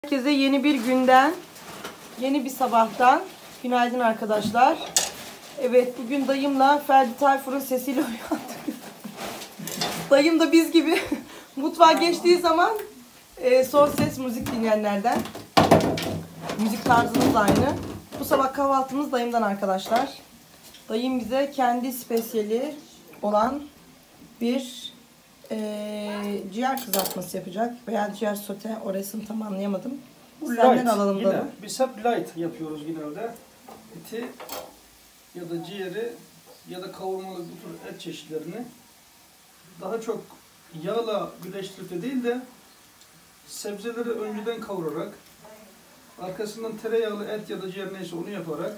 Herkese yeni bir günden, yeni bir sabahtan günaydın arkadaşlar. Evet, bugün dayımla Ferdi Tayfur'un sesiyle uyandık. Dayım da biz gibi mutfağa geçtiği zaman son ses müzik dinleyenlerden. Müzik tarzımız aynı. Bu sabah kahvaltımız dayımdan arkadaşlar. Dayım bize kendi spesiyeli olan bir ciğer kızartması yapacak veya ciğer sote, orasını tam anlayamadım. Senden alalım yine. da. Biz hep light yapıyoruz genelde. Eti ya da ciğeri ya da kavurmalı bu tür et çeşitlerini daha çok yağla birleştirip de değil de sebzeleri önceden kavurarak arkasından tereyağlı et ya da ciğer neyse onu yaparak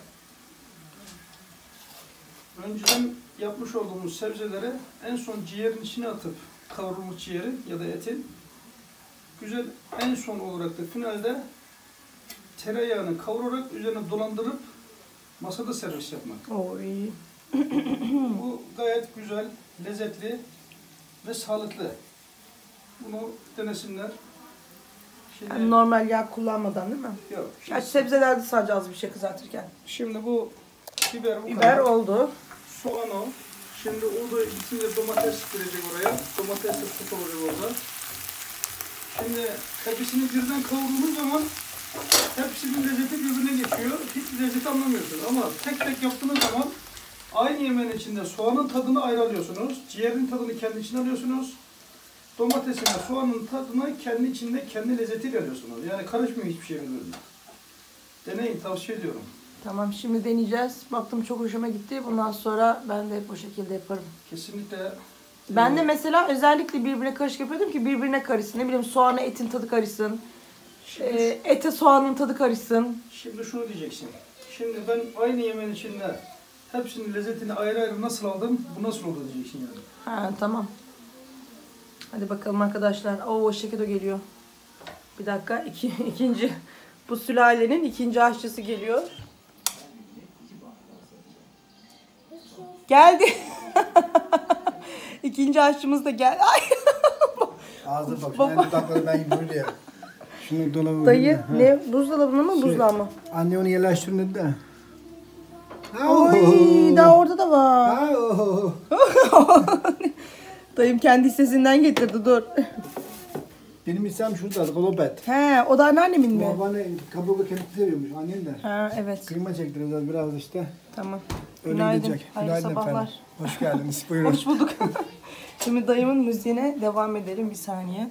önceden yapmış olduğumuz sebzeleri en son ciğerin içine atıp kavrulmuş ciğerin ya da etin güzel en son olarak da finalde tereyağını kavurarak üzerine dolandırıp masada servis yapmak. Oy. Bu gayet güzel, lezzetli ve sağlıklı. Bunu denesinler. Şimdi, Normal yağ kullanmadan değil mi? yok. Gerçi sebzelerde sadece az bir şey kızartırken. Şimdi bu biber, Biber oldu. soğan o. Şimdi o da içinde domates girecek oraya. Domates de sos olacak orada. Şimdi hepsini birden kavurduğunuz zaman hepsinin lezzeti birbirine geçiyor. Hiç lezzet anlamıyorsunuz. Ama tek tek yaptığınız zaman aynı yemeğin içinde soğanın tadını ayrı alıyorsunuz. Ciğerin tadını kendi içine alıyorsunuz. Domatesin ve soğanın tadını kendi içinde kendi lezzetiyle alıyorsunuz. Yani karışmıyor hiçbir şey birbirine. Deneyin, tavsiye ediyorum. Tamam, şimdi deneyeceğiz. Baktım çok hoşuma gitti. Bundan sonra ben de hep o şekilde yaparım. Kesinlikle. Ben de mesela özellikle birbirine karışık yapıyordum ki birbirine karışsın. Ne bileyim, soğana etin tadı karışsın. Ete soğanın tadı karışsın. Şimdi şunu diyeceksin. Şimdi ben aynı yemeğin içinde hepsinin lezzetini ayrı ayrı nasıl aldım, bu nasıl oldu diyeceksin yani. Ha, tamam. Hadi bakalım arkadaşlar. Oo, şekedo geliyor. Bir dakika. İkinci. Bu sülalenin ikinci aşçısı geliyor. Geldi. İkinci aşçımız da geldi. Ay. Ağzı bak. Baba. Ben dudakları ben böyle ya. Şunu dolaba Dayı koyayım da, ne? Buzdolabına mı, buzluğa mı? Anne onu yerleştirin dedi de. Oy, daha orada da var. Dayım kendi hissesinden getirdi, dur. Benim istem şurada, golobet. He, o da anneannemin mi? Babaanne kabuğu kendisi seviyormuş, annem de. Ha, evet. Kıyma çektireceğiz biraz işte. Tamam. Öyle Günaydın. gidecek. Hayırlı sabahlar. efendim. Hoş geldiniz. Buyurun. Hoş bulduk. Şimdi dayımın müziğine devam edelim bir saniye.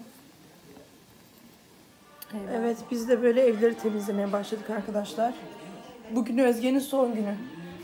Evet, biz de böyle evleri temizlemeye başladık arkadaşlar. Bugün Özge'nin son günü.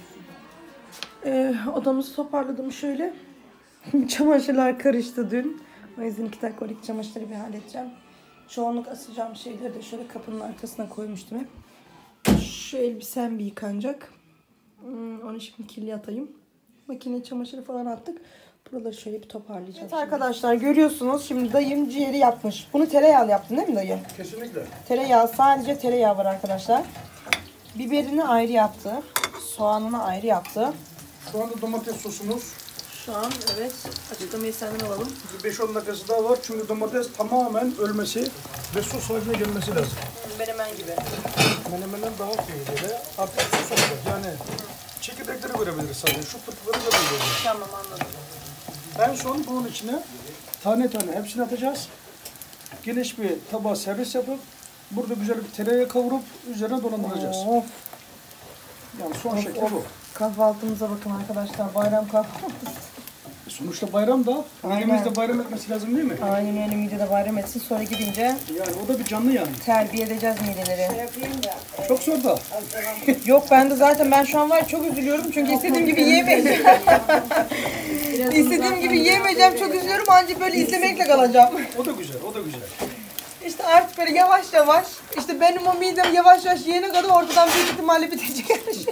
Odamızı toparladım şöyle. Çamaşırlar karıştı dün. O yüzden 2 dakikalık çamaşırları bir halledeceğim. Çoğunluk asacağım şeyleri de şöyle kapının arkasına koymuştum hep. Şu elbisem bir yıkanacak. Onu şimdi kirli atayım. Makine çamaşırı falan attık. Buraları şöyle bir toparlayacağım. Evet arkadaşlar, görüyorsunuz şimdi dayım ciğeri yapmış. Bunu tereyağlı yaptın değil mi dayı? Kesinlikle. Tereyağı, sadece tereyağı var arkadaşlar. Biberini ayrı yaptı. Soğanını ayrı yaptı. Şu anda domates sosumuz. Şu an evet, açıklamayı senden alalım. 5-10 dakikası daha var çünkü domates tamamen ölmesi ve sos haline gelmesi lazım. Menemen gibi. Menemenden daha böyle artık sos olacak. Yani çekirdekleri görebiliriz sadece. Şu pıtıkları görebiliriz. Tamam, anladım. En son bunun içine tane tane hepsini atacağız. Geniş bir tabağa servis yapıp burada güzel bir tereyağı kavurup üzerine dolandıracağız. Of. Yani son şekli bu. Kahvaltımıza bakın arkadaşlar, bayram kahvaltısı. Sonuçta bayram da midemiz de bayram etmesi lazım değil mi? Aynen öyle, midede bayram etsin, sonra gidince Yani o da bir canlı yani. terbiye edeceğiz mideleri. Çok zor da. Yok, ben de zaten ben şu an var çok üzülüyorum çünkü istediğim gibi yiyemeyeceğim. İstediğim gibi yiyemeyeceğim, çok üzülüyorum, ancak böyle izlemekle kalacağım. O da güzel, o da güzel. İşte artık böyle yavaş yavaş, işte benim o midem yavaş yavaş yiyene kadar ortadan büyük ihtimalle bitecek her şey.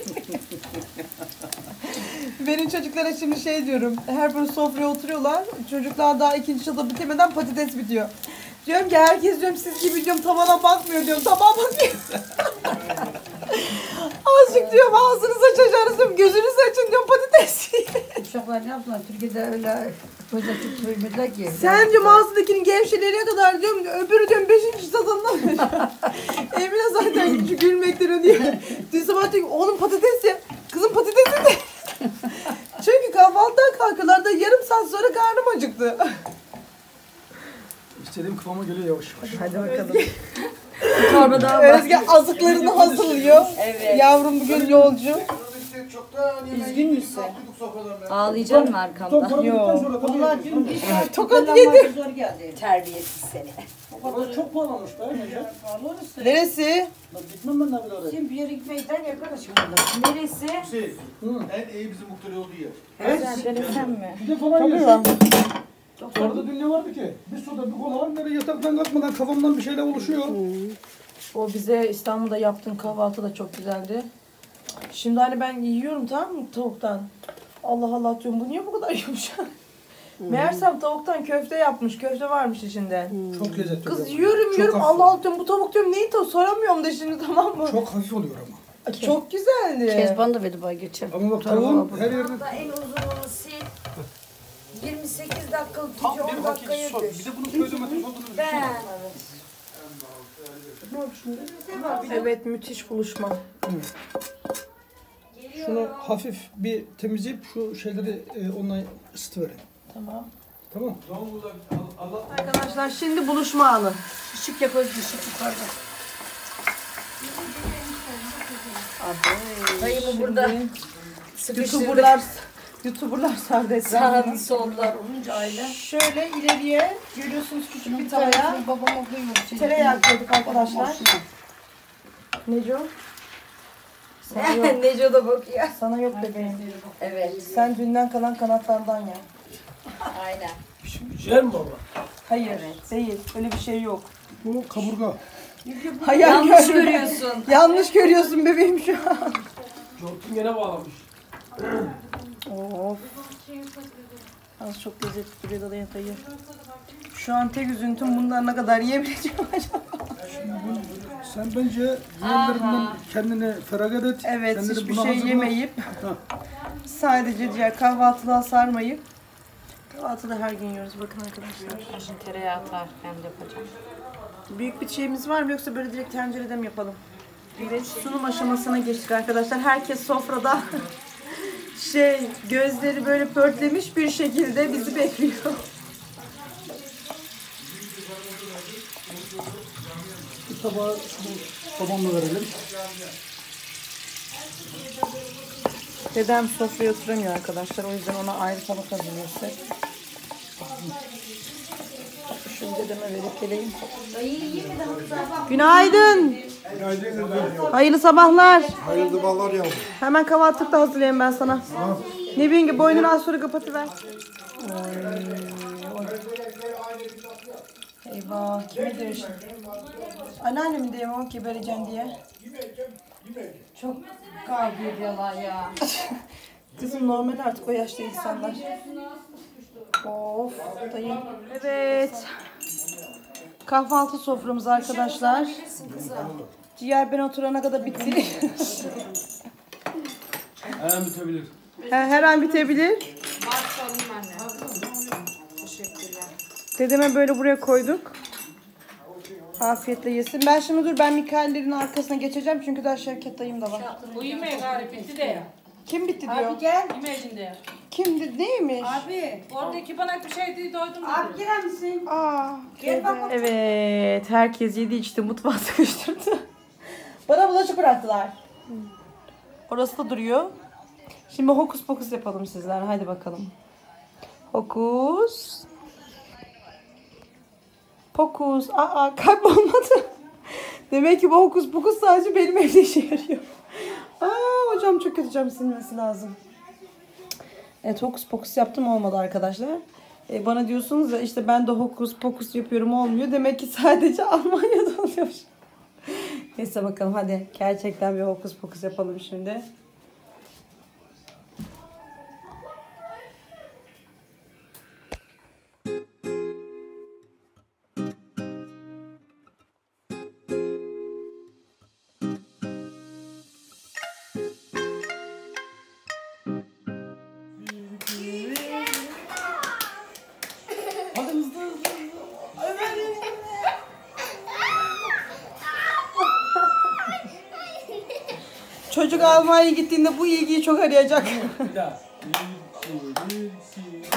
Benim çocuklara şimdi şey diyorum, her böyle sofraya oturuyorlar, çocuklar daha ikinci çata bitemeden patates bitiyor. Diyorum ki herkes, diyorum siz gibi, diyorum tavana bakmıyor, diyorum tabağa bakıyor. Azıcık diyorum ağzınızı açacağınız, diyorum gözünüzü açın, diyorum patates yiyin. uşaklar ne yaptılar? Türkiye'de öyle pozitif soymadılar ki. Sence mağazadakinin gevşeleriye kadar diyorum, öbürü diyorum 5. sezondan beri. Emine zaten küçük gülmekten ölüyor. Dün sabah diyor ki, oğlum patates ye. Kızım patatesi de. Çünkü kahvaltıdan kalkıyorlar da yarım saat sonra karnım acıktı. İstediğim kıvama geliyor yavaş yavaş. Hadi bakalım. Torba daha Özge azıklarını hazırlıyor. Evet. Yavrum bugün yolcu. Üzgün müsün? Ağlayacak mı arkamda? Yok. Vallahi dün bir saat Tokat yedi. zor geldi. Terbiyesiz seni. Orası çok pahalanmış be Necla. Neresi? Lan gitmem ben de bile oraya. Şimdi bir yere gitmekten yaklaşık burada. Neresi? En iyi bizim muhtar olduğu yer. Sen denesen mi? Bir de falan Tabii yiyor. lan. Orada dün ne vardı ki? Bir soda bir kola var. Nereye yataktan kalkmadan kafamdan bir şeyler oluşuyor. O bize İstanbul'da yaptığın kahvaltı da çok güzeldi. Şimdi hani ben yiyorum tamam mı tavuktan. Allah Allah diyorum bu niye bu kadar yumuşak? Meğersem tavuktan köfte yapmış. Köfte varmış içinde. Çok lezzetli. Kız oluyor. yiyorum Çok yiyorum hafif. Allah Allah diyorum bu tavuk diyorum neyi soramıyorum da şimdi tamam mı? Çok hafif oluyor ama. Çok güzeldi. Kezban da verdi bana geçen. Ama bak tavuğun her yerinde En uzununu sil. 28 dakikalık Tam tutuyor, bir 10 dakika dakikaya sor. düş. Bir de bunun köy domates olduğunu düşün. Ben. Evet müthiş buluşma. şunu hafif bir temizleyip şu şeyleri onunla ısıtıvereyim. Tamam. Tamam. Arkadaşlar şimdi buluşma anı. Işık yak Özgür, ışık yukarıda. Dayımı burada sıkıştırdık. YouTuberlar sardı etrafını. Sağını soldular olunca aile. Şöyle ileriye görüyorsunuz küçük bir tavaya Babam okuyor. tereyağı koyduk arkadaşlar. Neco? Sana yok. Neco da bakıyor. Sana yok bebeğim. Evet. Sen dünden kalan kanatlardan ya. Aynen. Ciğer mi baba? Hayır değil. Öyle bir şey yok. Bu kaburga. Hayal Yanlış görme. görüyorsun. Yanlış görüyorsun bebeğim şu an. Jortun gene bağlamış. Of. Az çok lezzetli duruyor da yatayı. Şu an tek üzüntüm bundan ne kadar yiyebileceğim acaba? Sen bence diğerlerinden kendini feragat et. Evet kendini hiçbir buna şey hazırla. yemeyip sadece diğer kahvaltılığa sarmayıp kahvaltıda her gün yiyoruz bakın arkadaşlar. Şimdi tereyağı atarken yapacağım. Büyük bir şeyimiz var mı yoksa böyle direkt tencerede mi yapalım? Sunum aşamasına geçtik arkadaşlar. Herkes sofrada gözleri böyle pörtlemiş bir şekilde bizi bekliyor. Bir tabağı babamla verelim. Dedem sofraya oturamıyor arkadaşlar. O yüzden ona ayrı tabak hazırlıyoruz. Şunu dedeme verip geleyim. Günaydın. Hayırlı sabahlar. Hayırlı ballar yavrum. Hemen kahvaltılık da hazırlayayım ben sana. Ne bileyim ki boynunu az sonra kapatıver. Eyvah kime diyor şimdi? Anneannem diyeyim o ki vereceksin diye. Çok kavga ediyorlar ya. Kızım normal artık o yaşta insanlar. Of dayım. Evet. Kahvaltı soframız arkadaşlar. Ciğer ben oturana kadar bitti. Her an bitebilir. Her an bitebilir. Varsa alayım anne. Teşekkürler. Dedeme böyle buraya koyduk. Afiyetle yesin. Ben şimdi ben Mikail'lerin arkasına geçeceğim çünkü daha Şevket dayım da var. Bu yemeği galiba bitti de ya. Kim bitti diyor? Abi gel. Yemeğinde. Kim neymiş? Abi. Oradaki bana bir şey değil doydum dedi. Abi girer misin? Aa, Gel bak. evet, herkes yedi içti, mutfağı sıkıştırdı. Bana bulaşık bıraktılar. Orası da duruyor. Şimdi hokus pokus yapalım sizler. Hadi bakalım. Hokus. Pokus. Aa, kaybolmadı. Demek ki bu hokus pokus sadece benim evde işe yarıyor. Aa, hocam çok kötü cam silmesi lazım. Evet, hokus pokus yaptım olmadı arkadaşlar. Bana diyorsunuz ya işte ben de hokus pokus yapıyorum olmuyor. Demek ki sadece Almanya'da oluyormuş. Neyse bakalım hadi gerçekten bir hokus pokus yapalım şimdi. Çocuk Almanya'ya gittiğinde bu ilgiyi çok arayacak. Bir daha. Bir, iki, bir, iki.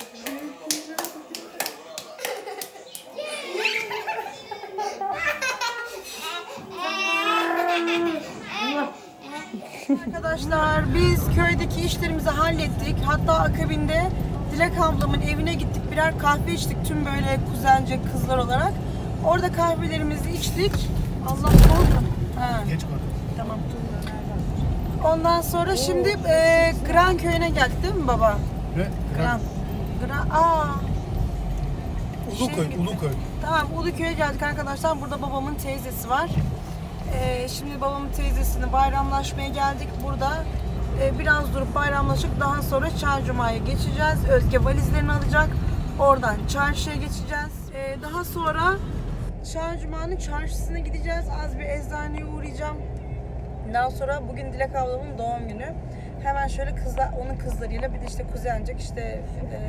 Arkadaşlar biz köydeki işlerimizi hallettik. Hatta akabinde Dilek ablamın evine gittik. Birer kahve içtik tüm böyle kuzence kızlar olarak. Orada kahvelerimizi içtik. Allah oldu. Ha. Geç kaldı. Tamam. Ondan sonra şimdi Gran köyüne geldik değil mi baba? Ne? Gran. Aa. Uluköy, Uluköy. Tamam, Uluköy'e geldik arkadaşlar. Burada babamın teyzesi var. Şimdi babamın teyzesini bayramlaşmaya geldik. Burada biraz durup bayramlaşıp daha sonra Çarşamba'ya geçeceğiz. Özge valizlerini alacak. Oradan çarşıya geçeceğiz. Daha sonra Çarşamba'nın çarşısına gideceğiz. Az bir eczaneye uğrayacağım. Daha sonra bugün Dilek ablamın doğum günü. Hemen şöyle kızlar, onun kızlarıyla bir de işte kuzencek işte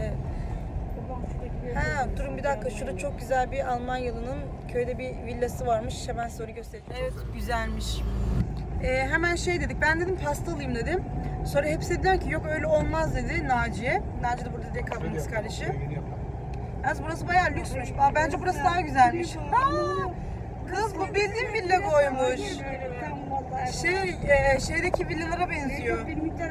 durun bir dakika, şurada çok güzel bir Almanyalı'nın köyde bir villası varmış. Hemen sonra göstereyim. Evet, güzelmiş. Hemen şey dedik, ben dedim pasta alayım dedim. Sonra hepsi dediler ki yok öyle olmaz dedi Naciye. Naciye de burada Dilek ablamın kız kardeşi. Yalnız burası bayağı lüksmüş. Bence burası daha güzelmiş. Kız bu bildiğin villa koymuş. Şeydeki villalara benziyor.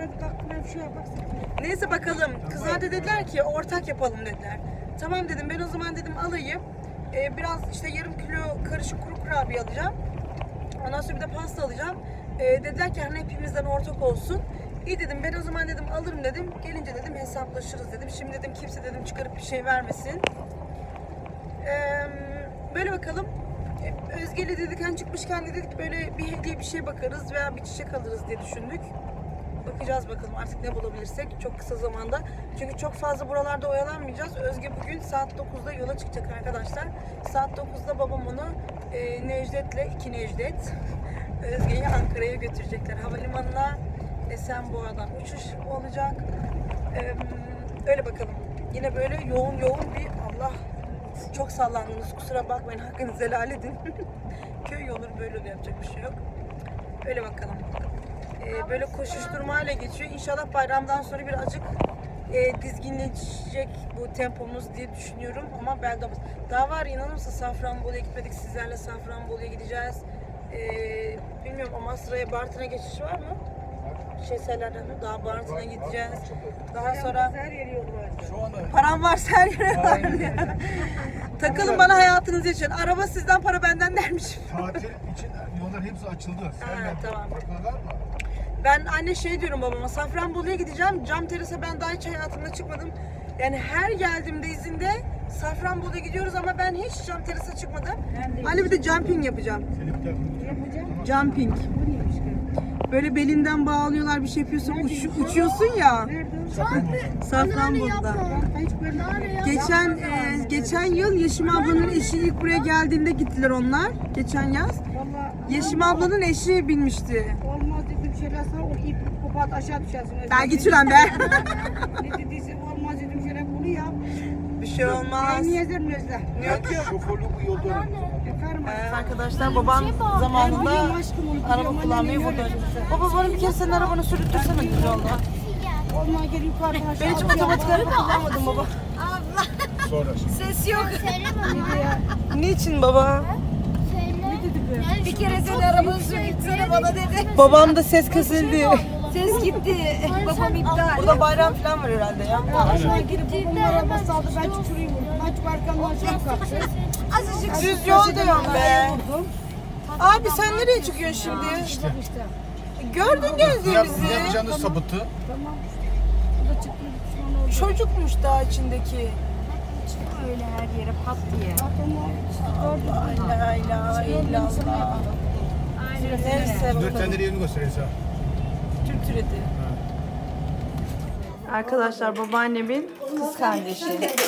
Neyse bakalım. Kızlar da dediler ki ortak yapalım dediler. Tamam dedim, ben o zaman dedim alayım. Biraz işte yarım kilo karışık kuru kurabiye alacağım. Ondan sonra bir de pasta alacağım. Dediler ki hani hepimizden ortak olsun. İyi dedim, ben o zaman dedim alırım dedim. Gelince dedim hesaplaşırız dedim. Şimdi dedim kimse dedim çıkarıp bir şey vermesin. Böyle bakalım. Özge'yle dedik hani çıkmışken dedik böyle bir hediye bir şey bakarız veya bir çiçek alırız diye düşündük. Bakacağız bakalım artık ne bulabilirsek çok kısa zamanda. Çünkü çok fazla buralarda oyalanmayacağız. Özge bugün saat 9'da yola çıkacak arkadaşlar. Saat 9'da babam onu Necdet'le, iki Necdet, Özge'yi Ankara'ya götürecekler. Havalimanına Esenboğa'dan uçuş olacak. Öyle bakalım. Yine böyle yoğun bir Allah çok sallandınız. Kusura bakmayın. Hakkınızı helal edin. Köy yolu böyle oluyor. Yapacak bir şey yok. Öyle bakalım. Böyle koşuşturmayla geçiyor. İnşallah bayramdan sonra birazcık dizginleşecek bu tempomuz diye düşünüyorum. Ama belki daha var, inanır mısın? Safranbolu'ya gitmedik. Sizlerle Safranbolu'ya gideceğiz. Bilmiyorum Amasra'ya, Bartın'a geçiş var mı? Şeylerden daha Bartın'a gideceğiz. Daha sonra param varsa her yere var. Takılın bana, hayatınızı yaşayın. Araba sizden, para benden dermişim. Tatil için yollar hepsi açıldı. Tamam. Bakıyorlar mı? Ben anne şey diyorum babama, Safranbolu'ya gideceğim. Cam terasa ben daha hiç hayatımda çıkmadım. Yani her geldiğimde izinde Safranbolu'ya gidiyoruz ama ben hiç cam terasa çıkmadım. Anne bir de jumping yapacağım. Jumping. Böyle belinden bağlıyorlar, bir şey yapıyorsun, uçuyorsun ya. Safranbolu'da. Geçen yıl Yeşim ablanın eşi ilk buraya geldiğinde gittiler onlar. Geçen yaz. Yeşim ablanın eşi binmişti. Olmaz dedim şöyle sana o ip kopat aşağı düşersin. Ben gitürem be. Ne dediyse olmaz dedim şöyle bunu yap. Bir şey olmaz. Niye ezerim Özlem? Yok. Şoförlük bu yolda öğrendim. Arkadaşlar babam zamanında araba kullanmayı burada. Baba bana bir kez senin arabanı sürüttürsene güzel oldu. Olmaz gel yukarıdan aşağı. Ben hiç otomatik araba kullanmadım baba. Sonra. Ses yok. Niçin baba? Bir kere seni arabanı sürdürsene bana dedi. Babam da ses kesildi. Ses gitti. Babam iptal. Burada bayram falan var herhalde ya. Aşağı girip babamın arabası aldı ben çukurayım vurdum. Aç arkamdan aşağı kalktı. Azıcık Düz yol diyorum be. Abi sen nereye çıkıyorsun şimdi? İşte. Gördün gezdiğimizi. Yapacağınız sabıtı. Tamam. Bu da çıktı sonra oldu. Çocukmuş daha içindeki. öyle her yere pat diye. La ilahe illallah. Neyse Dört bakalım. tane yerini göstereyim sana. Türkçüledi. Arkadaşlar babaannemin kız kardeşi.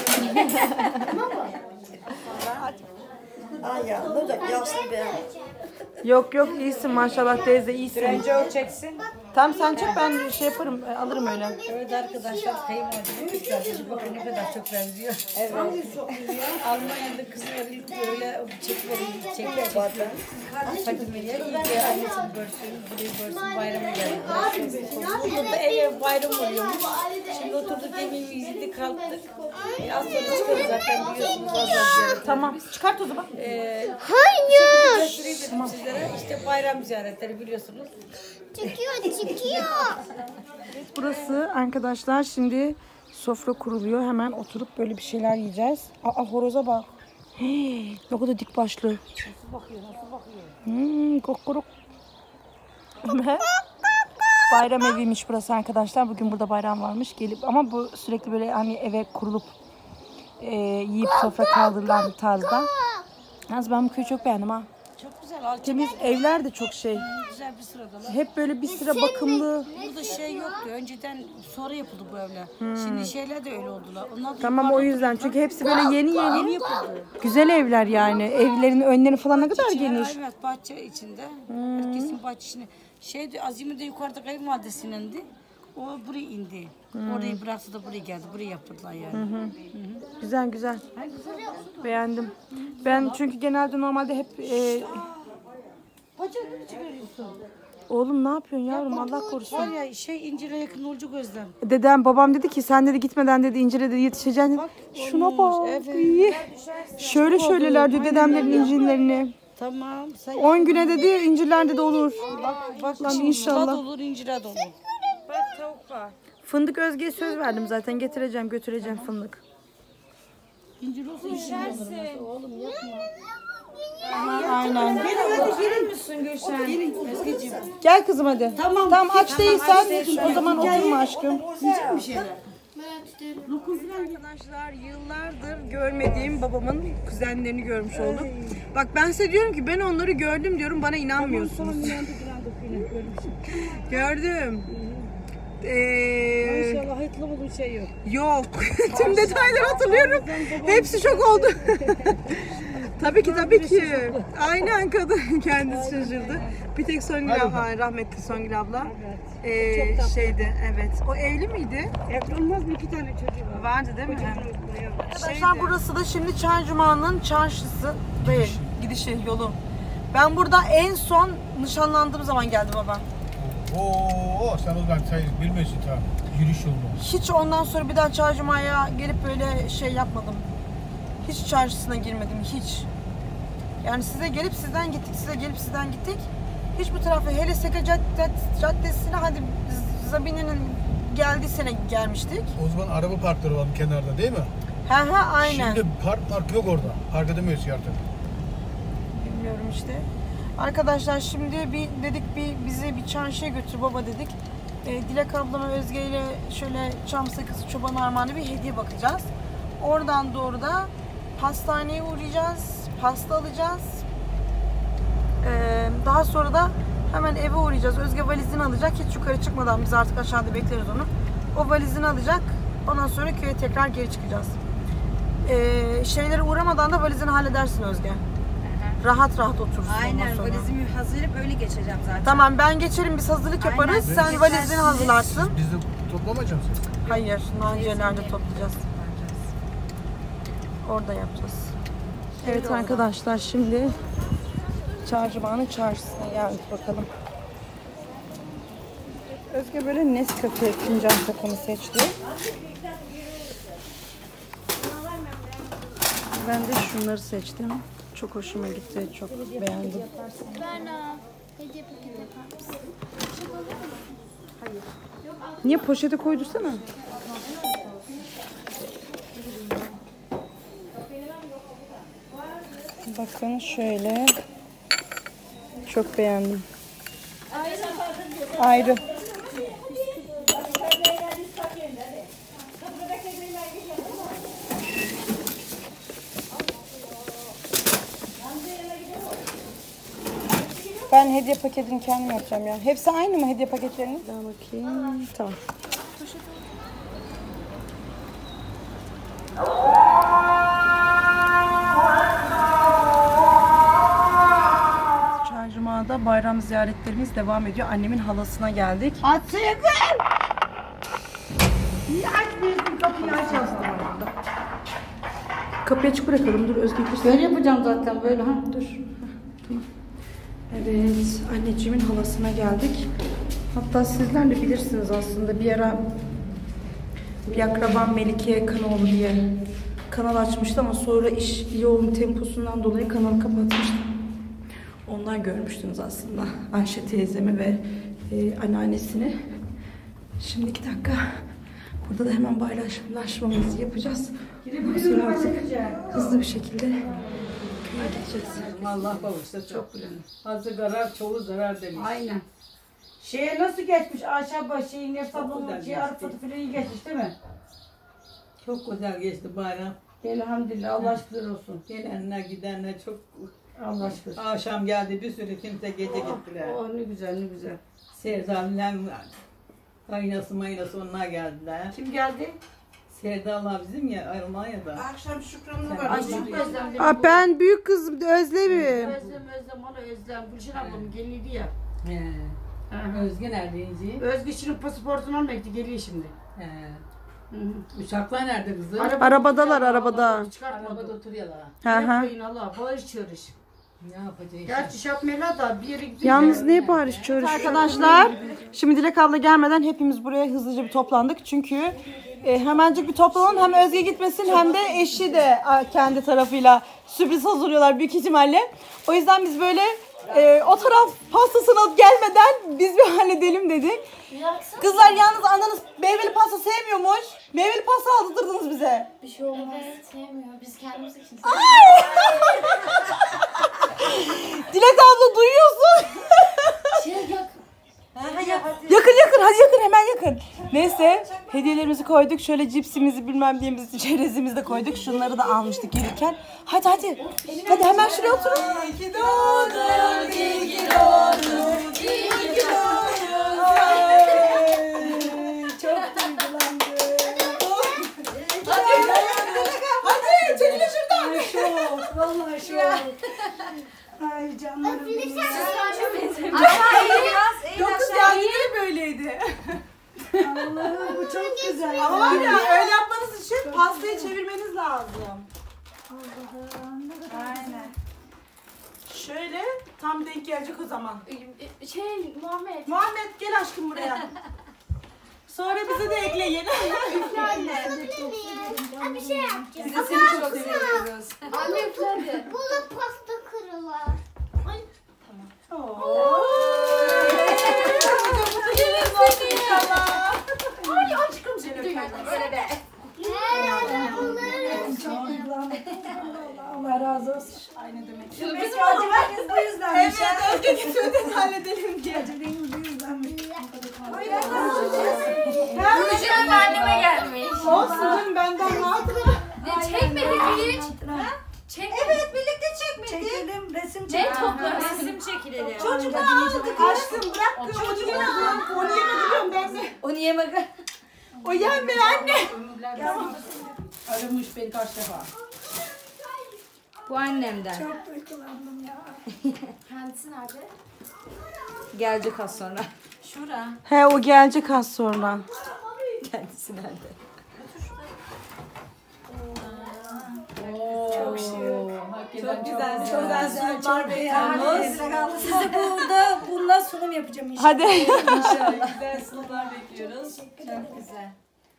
Ay ya, bu da yaşlı be. Yok yok iyisin maşallah teyze iyisin. Önce o çeksin. Tamam sen çek ben şey yaparım alırım öyle. Evet arkadaşlar kayınvalide kızlar. Bakın ne kadar çok benziyor. Evet. Almanya'da kızı var ilk böyle çekiyor bazen. Fadime'ye iyice annesini görsün, burayı görsün, bayrama geldi. Burada eve bayram oluyormuş. Şimdi oturduk yemeğimizi yedik kalktık. Az sonra çıkarız zaten biliyorsunuz az az. Tamam çıkart o zaman. Hayır. Göstereyim dedim sizlere. İşte bayram ziyaretleri biliyorsunuz. Çıkıyor. Burası arkadaşlar şimdi sofra kuruluyor. Hemen oturup böyle bir şeyler yiyeceğiz. Aa horoza bak. Hii, ne kadar dik başlı. Nasıl bakıyor? Kokoruk. Bayram eviymiş burası arkadaşlar. Bugün burada bayram varmış. Gelip ama bu sürekli böyle hani eve kurulup yiyip sofra kaldırılan bir tarzda. Yalnız ben bu köyü çok beğendim ha. Çok güzel. Temiz evler de çok şey. Güzel bir sıradalar. Hep böyle bir sıra bakımlı. Burada şey yoktu. Önceden sonra yapıldı bu evler. Şimdi şeyler de öyle oldular. Onlar da Tamam o yüzden çünkü hepsi böyle yeni yeni yapıldı. Güzel evler yani. Evlerin önleri falan ne kadar geniş. Evet bahçe içinde. Herkesin bahçesine. Şeydi Azime de yukarıda kayınvalidesinin o buraya indi. Orayı bıraktı da buraya geldi. Buraya yaptırdılar yani. Güzel güzel. Beğendim. Ben çünkü genelde normalde hep Bacağını çıkarıyorsun. oğlum ne yapıyorsun yavrum Allah korusun. Var ya şey incire yakın olacak Özlem. Dedem babam dedi ki sen dedi gitmeden dedi İncir'e dedi yetişeceksin dedi. Şuna bak. Evet. İyi. Şöyle şöylelerdi dedemlerin incirlerini. Tamam. Sen 10 güne dedi incirler dedi olur. bak Lan şimdi inşallah. Murat olur incire de olur. Bak tavuk var. Fındık Özge'ye söz verdim zaten getireceğim götüreceğim fındık. İncir olsa incir olur. Oğlum yapma. Aynen. Gelir misin Gülşen? Gelin Özgeciğim. Gel kızım hadi. Tamam aç değilsen o zaman oturma aşkım. Yiyecek bir şeyler. Arkadaşlar yıllardır görmediğim babamın kuzenlerini görmüş olduk. Bak ben size diyorum ki ben onları gördüm diyorum bana inanmıyorsunuz. Gördüm. İnşallah hayıtlamadım şey yok. Yok. Tüm detayları hatırlıyorum. Hepsi şok oldu. Tabii ki. Aynen kadın kendisi şaşırdı. Bir tek Songül abla, rahmetli Songül abla. Şeydi evet. O evli miydi? Evlenmez mi? 2 tane çocuğu var. Vardı değil mi? Arkadaşlar burası da şimdi Çarşıman'ın çarşısı ve gidişi yolu. Ben burada en son nişanlandığım zaman geldi baba. Oo sen o zaman sen bilmiyorsun ta yürüyüş yolunu. Hiç ondan sonra bir daha Çarşıman'a gelip böyle şey yapmadım. Hiç çarşısına girmedim hiç. Yani size gelip sizden gittik, size gelip sizden gittik. Hiç bu tarafa hele Seka Caddesi'ne hadi Zabine'nin geldiği sene gelmiştik. O zaman araba parkları vardı kenarda değil mi? Ha aynen. Şimdi park yok orada. Park edemiyorsun artık. Bilmiyorum işte. Arkadaşlar şimdi dedik bizi bir çarşıya götür baba dedik. Dilek ablama Özge ile şöyle çam sakızı çoban armağanı bir hediye bakacağız. Oradan doğru da pastaneye uğrayacağız. Pasta alacağız. Daha sonra da hemen eve uğrayacağız. Özge valizini alacak. Hiç yukarı çıkmadan biz artık aşağıda bekleriz onu. O valizini alacak. Ondan sonra köye tekrar geri çıkacağız. Şeylere uğramadan da valizini halledersin Özge. Rahat oturursun. Aynen valizimi hazırlayıp öyle geçeceğim zaten. Tamam ben geçerim biz hazırlık yaparız. Aynen. Sen valizini hazırlarsın. Biz de toplamayacağız mısın? Hayır, Naciye'lerde toplayacağız. Orada yapacağız. Evet arkadaşlar şimdi Çarşıman'ın çarşısına geldik bakalım. Özge böyle Nescafe fincan takımı seçti. Ben de şunları seçtim. Çok hoşuma gitti, çok beğendim. Berna, hediye paketi yapar mısın? Niye poşete koydursana? Bakın şöyle. Çok beğendim. Ayrı. Ben hediye paketini kendim yapacağım ya. Hepsi aynı mı hediye paketlerinin? Ben bakayım. Tamam. sırada bayram ziyaretlerimiz devam ediyor. Annemin halasına geldik. Açık. Kapıyı açacağız. Kapıyı açık bırakalım. Dur Özge girsin. Böyle yapacağım zaten böyle ha. Dur. Evet, anneciğimin halasına geldik. Hatta sizler de bilirsiniz aslında bir ara bir akrabam Melike Kanoğlu diye kanal açmıştı ama sonra iş yoğun temposundan dolayı kanalı kapatmıştım. Ondan görmüştünüz aslında Ayşe teyzemi ve anneannesini. Şimdi 2 dakika burada da hemen paylaşmamızı yapacağız. Ondan sonra artık hızlı bir şekilde köye gideceğiz. Allah babası çok bilen. Azı zarar, çoğu zarar demiş. Aynen. Şeye nasıl geçmiş? Aşağı başı nefes alımı şey Arfat'ı filan iyi geçmiş değil mi? Çok güzel geçti bayram. Elhamdülillah Allah şükür olsun. Gelenler gidenler çok Allah şükür. akşam geldi bir sürü kimse gece gittiler. Oh ne güzel ne güzel. Serdal'le kaynası maynası onlar geldiler. Kim geldi? Serdal'la bizim ya Almanya'da. Akşam Şükran'la var. Ay, Çok özlem. Aa, ben büyük kızım Özlem'im. Özlem ona özlem. Gülşen ablamın geliydi ya. He. Aha. Özge neredeydi? Özgüç'ün pasaportunu almaya gitti geliyor şimdi. He. Hı hı. Uçaklar nerede kızım? Arabadalar, arabada. Arabada Çıkartmadı. oturuyorlar. Hı hı. Yapmayın Allah. Bağırış çağırış. Ne yapacağız? Gerçi iş yapmayla da bir yere gidiyor. Yalnız ne bağırış çağırış. Arkadaşlar şimdi Dilek abla gelmeden hepimiz buraya hızlıca bir toplandık. Çünkü hemencik bir toplanalım. Hem Özge gitmesin hem de eşi de kendi tarafıyla sürpriz hazırlıyorlar büyük ihtimalle. O yüzden biz böyle o taraf pastasını alıp gelmeden biz bir halledelim dedik. Kızlar yalnız ananız meyveli pasta sevmiyormuş. Meyveli pasta aldırdınız bize. Bir şey olmaz. Evet, sevmiyor. Biz kendimiz için Dilek abla duyuyorsun. Şey yok. Yakın hadi yakın hemen yakın. Neyse hediyelerimizi koyduk. Şöyle cipsimizi bilmem diyemizi çerezimizi de koyduk. Şunları da almıştık gelirken. Hadi. Hadi hemen şuraya oturun. İyi ki doğdun, iyi ki doğdun, iyi ki doğdun. Çok duygulandım. Hadi çekilin şuradan. Şok. Vallahi şok. Ay canlarım benim. Yok kız geldiğinde böyleydi. Allah'ım bu çok güzel. Ama var ya öyle yapmanız için pastayı çevirmeniz lazım. Aynen. Şöyle tam denk gelecek o zaman. Muhammed. Muhammed gel aşkım buraya. Sonra bize de ekleyin. Bir şey yapacağız. Biz de seni çok seviyoruz. Anne üfledi. Bula pasta kırılar. Ay aşkım seni böyle de. Allah razı olsun. Aynı demek. Bizim acılarımız bu yüzdenmiş. Evet Özge gitmeden halledelim diye. Acılarımız bu yüzdenmiş. Rujum anneme gelmiş. Olsun canım benden rahatım. Çekmedik hiç. Evet birlikte çekmedik. Çekelim resim Ne çekelim. topla resim çekilelim. Çocuklar aldık aşkım bırak kız çocuklar aldık. Onu yemediyorum ben de. Onu yeme. O yenmiyor anne. Aramış beni kaç defa. Bu annemden. Çok duygulandım ya. Kendisi nerede? Gelecek az sonra. Şura. He o gelecek az sonra. Kendisi nerede? Çok güzel. Çok güzel. Çok beğendim. Sizi burada bundan sunum yapacağım inşallah. Hadi. Güzel sunumlar bekliyoruz. Çok güzel.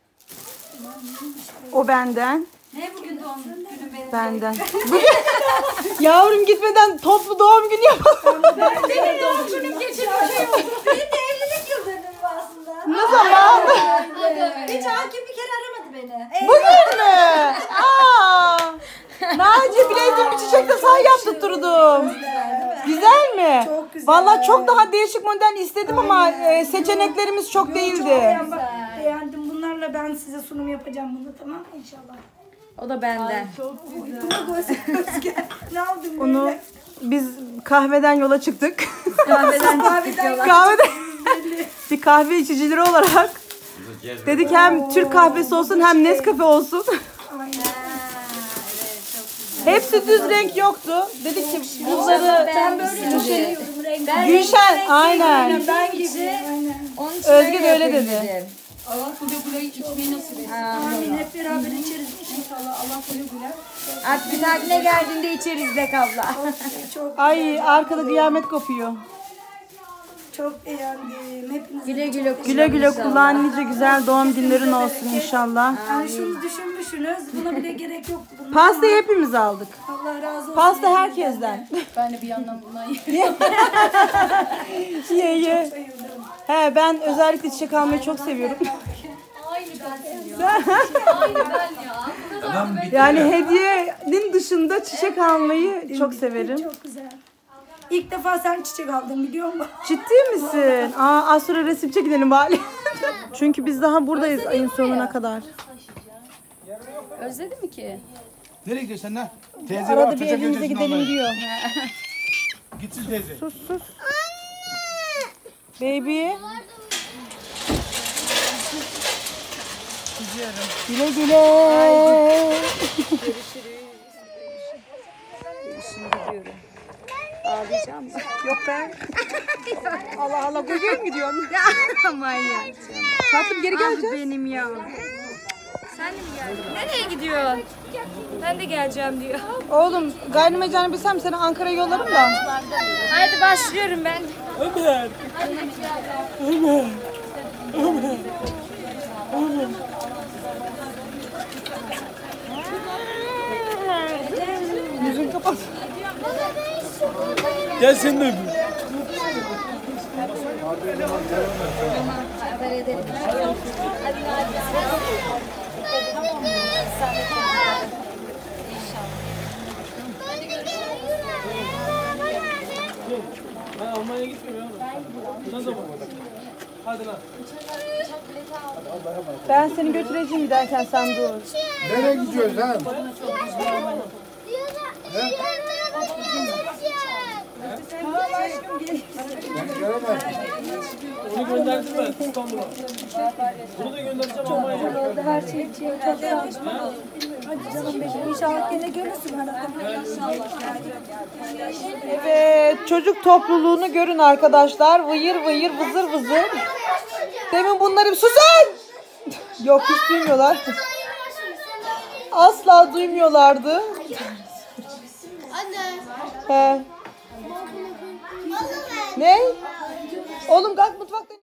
O benden. Ne bugün doğum günü benim? Benden. Yavrum gitmeden toplu doğum günü yapalım. Benim doğum günüm geçirmiş şey oldu. Benim de evlilik yıl dönümü aslında. Ne zaman? Hiç Hakim bir kere aramadı beni. Bugün mü? Aa! Naci bileydim bir çiçek de sana yaptırdım. Güzel mi? Çok güzel. Vallahi çok daha değişik model istedim ama seçeneklerimiz çok değildi. Beğendim. Bunlarla ben size sunum yapacağım bunu, tamam mı inşallah? O da benden. Ne aldın Onu böyle? biz kahveden yola çıktık. Kahveden Kahveden bir kahve içicileri olarak dedik hem Türk kahvesi olsun hem Nescafe olsun. Hepsi düz renk yoktu. Dedik ki bunları Ben böyle düşünüyordum. Gülşen aynen. Ben gibi. Onun için Özge de öyle yapayım dedi. dedim. Allah güle güle içmeyi nasip etsin. Amin. Hep beraber içeriz inşallah. Allah güle güle. Artık bir dahakine geldiğinde içeriz de abla. Çok Ay arkada kıyamet kopuyor. çok beğendim. Hepiniz. Güle güle kullan. Güle güle inşallah. kullan, nice güzel doğum günlerin olsun inşallah. Yani şunu düşünmüşsünüz. Buna bile gerek yok. Bundan Pastayı hepimiz aldık. Allah razı olsun. Pasta herkesten. Ben de bir yandan bundan yiyorum. Ye ye. He ben özellikle çiçek almayı çok seviyorum. Aynı ben ya. Yani hediyenin dışında çiçek almayı çok severim. Çok güzel. İlk defa sen çiçek aldın biliyor musun? Ciddi misin? Aa az sonra resim çekinelim bari. Çünkü biz daha buradayız ayın sonuna kadar. Özledin mi ki? Nereye gidiyorsun sen lan? Teyze var, Arada bir çocuk evimize öncesini gidelim almaya. diyor. Gitsin teyze. Sus sus. Baby. Güle güle. Ağlayacağım mı? Yok be. Allah Allah buraya mı gidiyorsun? Aman ya. Tatlım geri geleceğiz. Benim ya. Sen de mi geldin? Nereye gidiyorsun? Ben de geleceğim diyor. Oğlum gayrimecanı bilsem seni Ankara'ya yollarım da. Hadi başlıyorum ben. Yüzünü kapat. Gel sen de öpeyim. Ben Almanya'ya gitmiyorum ya. Ne zaman? Hadi lan. Ben seni götüreceğim giderken sen dur. Nereye gidiyoruz lan? Onu gönderdim ben İstanbul'a. Bunu da göndereceğim Almanya'ya. Her şey için çok sağ ol. Hadi canım benim. İnşallah yine görürsün arada. Evet çocuk topluluğunu görün arkadaşlar. Vıyır vıyır vızır vızır. Demin bunları susun. Yok hiç duymuyorlar. Asla duymuyorlardı. Anne. He. Ne? Oğlum kalk mutfakta.